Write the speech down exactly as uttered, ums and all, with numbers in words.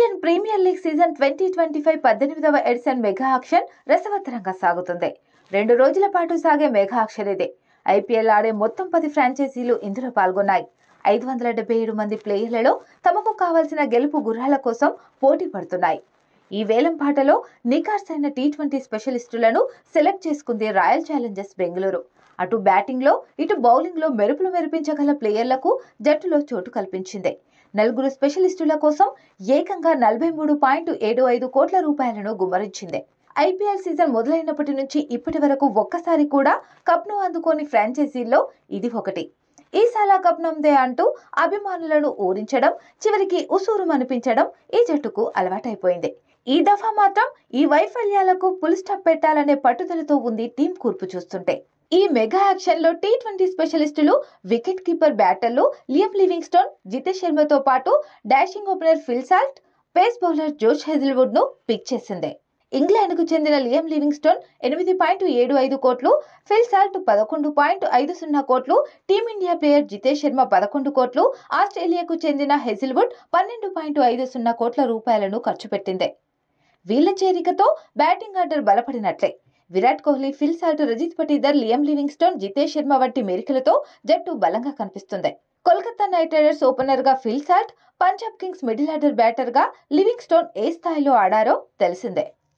Indian premier league season twenty twenty five పద్దెనిమిదవ edition mega auction రసవత్తరంగా సాగుతుంది. రెండు రోజుల పాటు సాగే మెగా ఆక్షన్ ఇది. ఐపీఎల్ ఆడే మొత్తం పది ఫ్రాంచైజీలు ఇందులో పాల్గొన్నాయి. ఐదు వందల డెబ్బై ఏడు మంది ప్లేయర్లలో తమకు కావాల్సిన గెలుపు గుర్రాల కోసం పోటీ పడుతున్నాయి. ఈ వేలం పాటలో నిఖార్సైన టీ ట్వంటీ స్పెషలిస్టులను సెలెక్ట్ చేసుకుంది రాయల్ ఛాలెంజర్స్ బెంగళూరు. అటు బ్యాటింగ్లో ఇటు బౌలింగ్లో మెరుపులు మెరిపించగల ప్లేయర్లకు జట్టులో చోటు కల్పించింది. నలుగురు స్పెషలిస్టుల కోసం ఏకంగా నలభై మూడు పాయింట్ ఏడు ఐదు కోట్ల రూపాయలను గుమ్మరించింది. ఐపీఎల్ సీజన్ మొదలైనప్పటి నుంచి ఇప్పటి వరకు ఒక్కసారి కూడా కప్ను అందుకోని ఫ్రాంచైజీల్లో ఇది ఒకటి. ఈసాలా కప్ నమ్దే అంటూ అభిమానులను ఊరించడం, చివరికి ఉసూరు అనిపించడం ఈ జట్టుకు అలవాటైపోయింది. ఈ దఫా మాత్రం ఈ వైఫల్యాలకు పుల్ స్టాప్ పెట్టాలనే పట్టుదలతో ఉంది టీం కూర్పు చూస్తుంటే. ఈ మెగా యాక్షన్ లో టీ ట్వంటీ స్పెషలిస్టులు వికెట్ కీపర్ బ్యాటర్లు లియం లివింగ్స్టోన్, జితేష్ శర్మతో పాటు dashing opener Phil Salt, pace bowler Josh Hazlewood ను పిక్ చేసింది. ఇంగ్లాండ్ కు చెందిన లియం లివింగ్స్టోన్ ఎనిమిది పాయింట్ ఏడు ఐదు కోట్లు, ఫిల్ సాల్ట్ పదకొండు పాయింట్ ఐదు సున్నా కోట్లు, టీమిండియా ప్లేయర్ జితేష్ శర్మ పదకొండు కోట్లు, ఆస్ట్రేలియాకు చెందిన హెజిల్వుడ్ పన్నెండు పాయింట్ ఐదు సున్నా కోట్ల రూపాయలను ఖర్చు పెట్టింది. వీళ్ల చేరికతో బ్యాటింగ్ ఆర్డర్ బలపడినట్లే. Virat Kohli, Phil Salt, Rajat Patidar, Liam Livingstone, Jitesh Sharma వంటి మెరికలతో జట్టు బలంగా కనిపిస్తుంది. కోల్కతా నైట్ రైడర్స్ ఓపెనర్ గా Phil Salt, Punjab kings middle order batter గా లివింగ్స్టోన్ ఏ స్థాయిలో ఆడారో తెలిసిందే.